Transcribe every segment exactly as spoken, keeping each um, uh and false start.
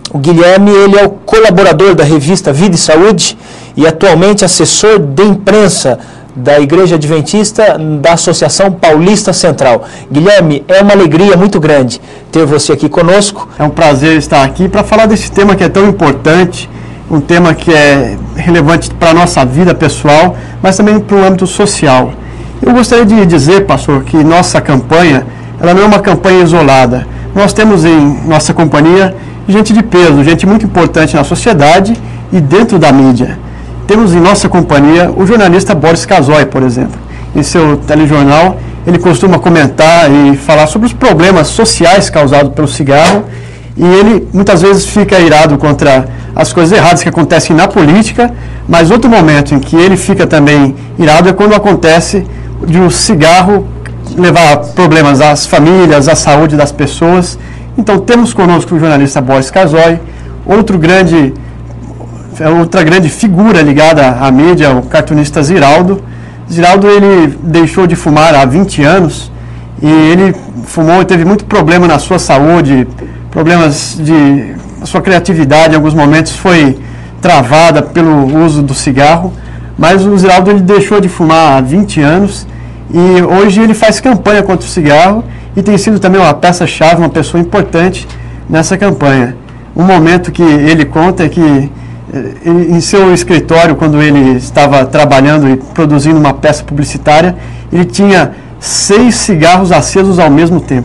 O Guilherme, ele é o colaborador da revista Vida e Saúde e atualmente assessor de imprensa da Igreja Adventista da Associação Paulista Central. Guilherme, é uma alegria muito grande ter você aqui conosco. É um prazer estar aqui para falar desse tema que é tão importante, um tema que é relevante para a nossa vida pessoal, mas também para o âmbito social. Eu gostaria de dizer, pastor, que nossa campanha, ela não é uma campanha isolada. Nós temos em nossa companhia gente de peso, gente muito importante na sociedade e dentro da mídia. Temos em nossa companhia o jornalista Boris Casoy, por exemplo. Em seu telejornal, ele costuma comentar e falar sobre os problemas sociais causados pelo cigarro, e ele muitas vezes fica irado contra as coisas erradas que acontecem na política, mas outro momento em que ele fica também irado é quando acontece de o cigarro levar problemas às famílias, à saúde das pessoas. Então temos conosco o jornalista Boris Casoy, outro grande, outra grande figura ligada à mídia, o cartunista Ziraldo. Ziraldo, ele deixou de fumar há vinte anos e ele fumou e teve muito problema na sua saúde, problemas de... A sua criatividade em alguns momentos foi travada pelo uso do cigarro, mas o Ziraldo, ele deixou de fumar há vinte anos e hoje ele faz campanha contra o cigarro e tem sido também uma peça-chave, uma pessoa importante nessa campanha. Um momento que ele conta é que ele, em seu escritório, quando ele estava trabalhando e produzindo uma peça publicitária, ele tinha seis cigarros acesos ao mesmo tempo.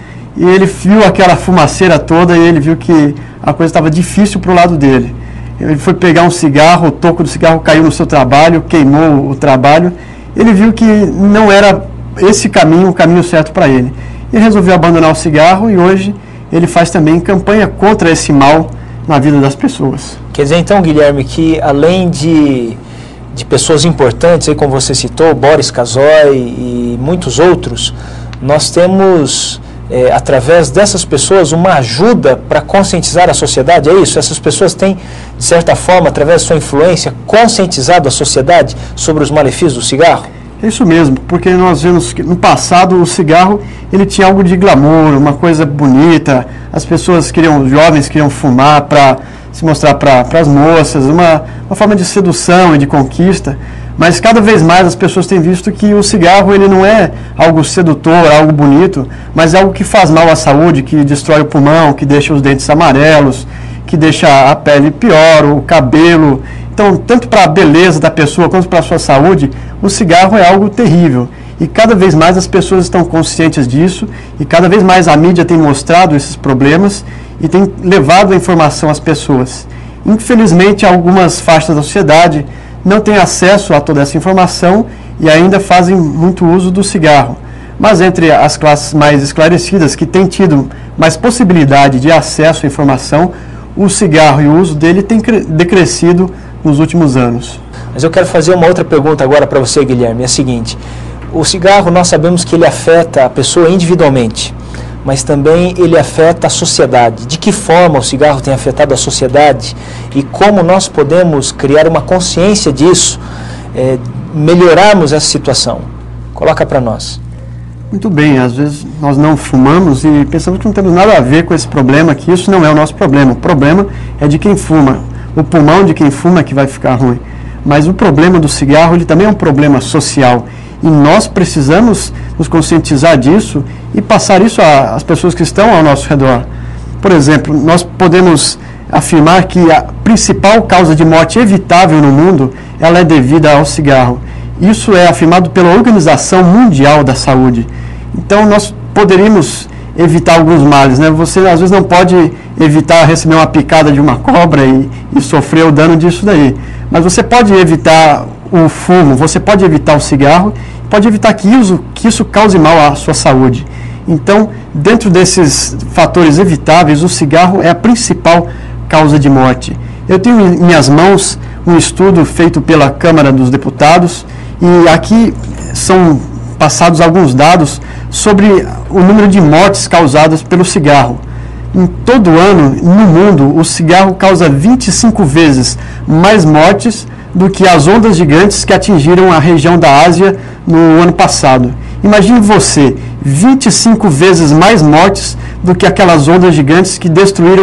E ele viu aquela fumaceira toda e ele viu que a coisa estava difícil para o lado dele. Ele foi pegar um cigarro, o toco do cigarro caiu no seu trabalho, queimou o trabalho. Ele viu que não era esse caminho o caminho certo para ele. Ele resolveu abandonar o cigarro e hoje ele faz também campanha contra esse mal na vida das pessoas. Quer dizer, então, Guilherme, que além de, de pessoas importantes, aí como você citou, Boris Casoy e muitos outros, nós temos... É, através dessas pessoas, uma ajuda para conscientizar a sociedade, é isso? Essas pessoas têm, de certa forma, através da sua influência, conscientizado a sociedade sobre os malefícios do cigarro? É isso mesmo, porque nós vemos que no passado o cigarro, ele tinha algo de glamour, uma coisa bonita, as pessoas queriam, os jovens queriam fumar para se mostrar para as moças, uma, uma forma de sedução e de conquista. Mas cada vez mais as pessoas têm visto que o cigarro, ele não é algo sedutor, algo bonito, mas é algo que faz mal à saúde, que destrói o pulmão, que deixa os dentes amarelos, que deixa a pele pior, o cabelo. Então, tanto para a beleza da pessoa quanto para a sua saúde, o cigarro é algo terrível. E cada vez mais as pessoas estão conscientes disso e cada vez mais a mídia tem mostrado esses problemas e tem levado a informação às pessoas. Infelizmente, algumas faixas da sociedade não têm acesso a toda essa informação e ainda fazem muito uso do cigarro. Mas entre as classes mais esclarecidas, que têm tido mais possibilidade de acesso à informação, o cigarro e o uso dele tem decrescido nos últimos anos. Mas eu quero fazer uma outra pergunta agora para você, Guilherme, é a seguinte: o cigarro, nós sabemos que ele afeta a pessoa individualmente, mas também ele afeta a sociedade. De que forma o cigarro tem afetado a sociedade e como nós podemos criar uma consciência disso, é, melhorarmos essa situação? Coloca para nós. Muito bem, às vezes nós não fumamos e pensamos que não temos nada a ver com esse problema, que isso não é o nosso problema. O problema é de quem fuma, o pulmão de quem fuma é que vai ficar ruim. Mas o problema do cigarro, ele também é um problema social. E nós precisamos nos conscientizar disso e passar isso às pessoas que estão ao nosso redor. Por exemplo, nós podemos afirmar que a principal causa de morte evitável no mundo, ela é devida ao cigarro. Isso é afirmado pela Organização Mundial da Saúde. Então, nós poderíamos evitar alguns males, né? Você, às vezes, não pode evitar receber uma picada de uma cobra e, e sofrer o dano disso daí. Mas você pode evitar o fumo, você pode evitar o cigarro, pode evitar que isso, que isso cause mal à sua saúde. Então, dentro desses fatores evitáveis, o cigarro é a principal causa de morte. Eu tenho em minhas mãos um estudo feito pela Câmara dos Deputados e aqui são passados alguns dados sobre o número de mortes causadas pelo cigarro. Em todo ano, no mundo, o cigarro causa vinte e cinco vezes mais mortes do que as ondas gigantes que atingiram a região da Ásia no ano passado. Imagine você, vinte e cinco vezes mais mortes do que aquelas ondas gigantes que destruíram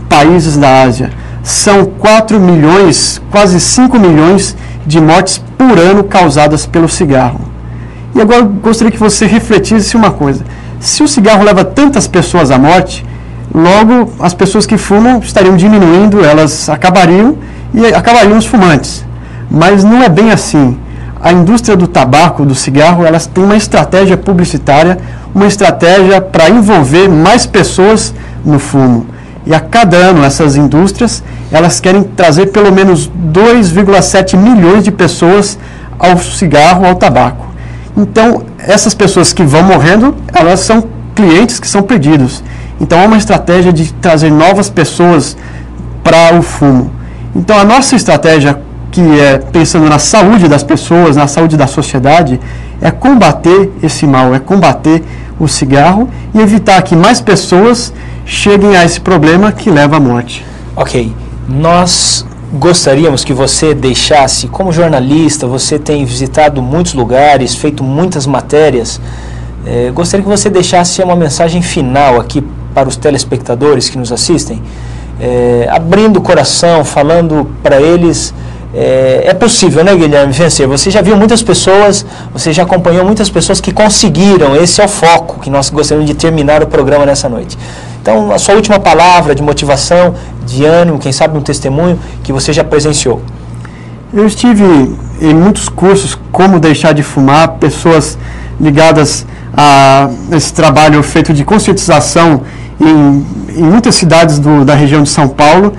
países da Ásia. São quatro milhões, quase cinco milhões de mortes por ano causadas pelo cigarro. E agora eu gostaria que você refletisse uma coisa. Se o cigarro leva tantas pessoas à morte, logo as pessoas que fumam estariam diminuindo, elas acabariam e acabariam os fumantes. Mas não é bem assim. A indústria do tabaco, do cigarro, elas têm uma estratégia publicitária, uma estratégia para envolver mais pessoas no fumo. E a cada ano essas indústrias, elas querem trazer pelo menos dois vírgula sete milhões de pessoas ao cigarro, ao tabaco. Então, essas pessoas que vão morrendo, elas são clientes que são perdidos. Então, é uma estratégia de trazer novas pessoas para o fumo. Então, a nossa estratégia, que é pensando na saúde das pessoas, na saúde da sociedade, é combater esse mal, é combater o cigarro e evitar que mais pessoas cheguem a esse problema que leva à morte. Ok, nós gostaríamos que você deixasse, como jornalista, você tem visitado muitos lugares, feito muitas matérias, eh, gostaria que você deixasse uma mensagem final aqui para os telespectadores que nos assistem, eh, abrindo o coração, falando para eles. É, é possível, né, Guilherme, vencer. Você já viu muitas pessoas, você já acompanhou muitas pessoas que conseguiram. Esse é o foco que nós gostaríamos de terminar o programa nessa noite. Então, a sua última palavra de motivação, de ânimo, quem sabe um testemunho que você já presenciou. Eu estive em muitos cursos como deixar de fumar, pessoas ligadas a esse trabalho feito de conscientização em, em muitas cidades do, da região de São Paulo,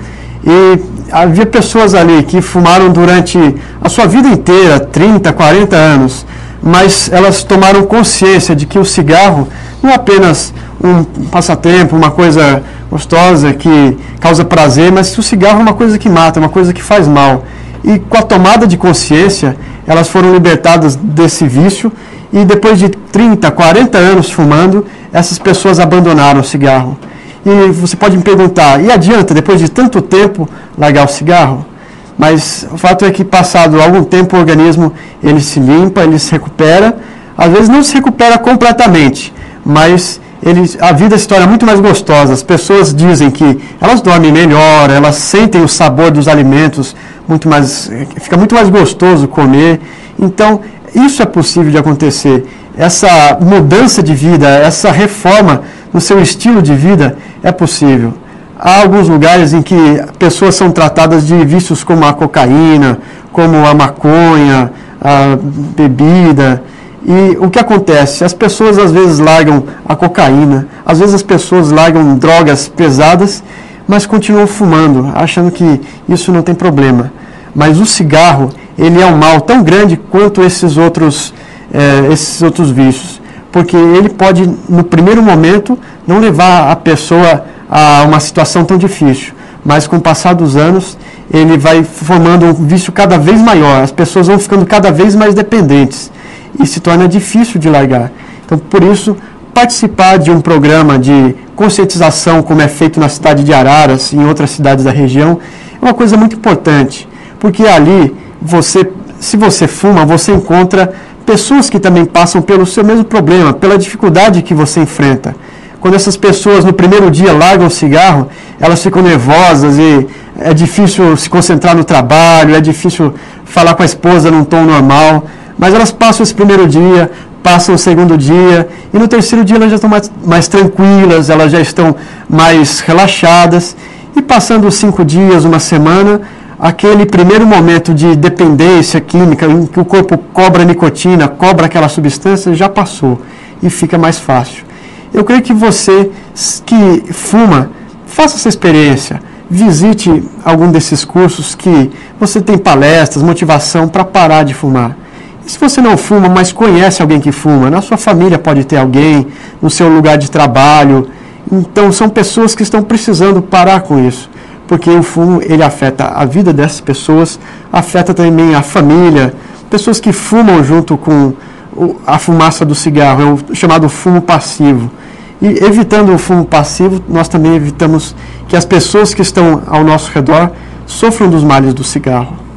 e havia pessoas ali que fumaram durante a sua vida inteira, trinta, quarenta anos, mas elas tomaram consciência de que o cigarro não é apenas um passatempo, uma coisa gostosa que causa prazer, mas que o cigarro é uma coisa que mata, uma coisa que faz mal. E com a tomada de consciência, elas foram libertadas desse vício e depois de trinta, quarenta anos fumando, essas pessoas abandonaram o cigarro. E você pode me perguntar, e adianta, depois de tanto tempo, largar o cigarro? Mas o fato é que, passado algum tempo, o organismo ele se limpa, ele se recupera. Às vezes não se recupera completamente, mas ele, a vida se torna muito mais gostosa. As pessoas dizem que elas dormem melhor, elas sentem o sabor dos alimentos, muito mais, fica muito mais gostoso comer. Então, isso é possível de acontecer. Essa mudança de vida, essa reforma no seu estilo de vida é possível. Há alguns lugares em que pessoas são tratadas de vícios como a cocaína, como a maconha, a bebida. E o que acontece? As pessoas às vezes largam a cocaína, às vezes as pessoas largam drogas pesadas, mas continuam fumando, achando que isso não tem problema. Mas o cigarro, ele é um mal tão grande quanto esses outros, eh, esses outros vícios. Porque ele pode, no primeiro momento, não levar a pessoa a uma situação tão difícil, mas com o passar dos anos, ele vai formando um vício cada vez maior, as pessoas vão ficando cada vez mais dependentes e se torna difícil de largar. Então, por isso, participar de um programa de conscientização, como é feito na cidade de Araras e em outras cidades da região, é uma coisa muito importante, porque ali, você, se você fuma, você encontra pessoas que também passam pelo seu mesmo problema, pela dificuldade que você enfrenta. Quando essas pessoas no primeiro dia largam o cigarro, elas ficam nervosas e é difícil se concentrar no trabalho, é difícil falar com a esposa num tom normal, mas elas passam esse primeiro dia, passam o segundo dia, e no terceiro dia elas já estão mais, mais tranquilas, elas já estão mais relaxadas, e passando os cinco dias, uma semana, aquele primeiro momento de dependência química, em que o corpo cobra nicotina, cobra aquela substância, já passou e fica mais fácil. Eu creio que você que fuma, faça essa experiência, visite algum desses cursos que você tem palestras, motivação para parar de fumar. E se você não fuma, mas conhece alguém que fuma, na sua família pode ter alguém, no seu lugar de trabalho, então são pessoas que estão precisando parar com isso. Porque o fumo, ele afeta a vida dessas pessoas, afeta também a família, pessoas que fumam junto com a fumaça do cigarro, é o chamado fumo passivo. E evitando o fumo passivo, nós também evitamos que as pessoas que estão ao nosso redor sofram dos males do cigarro.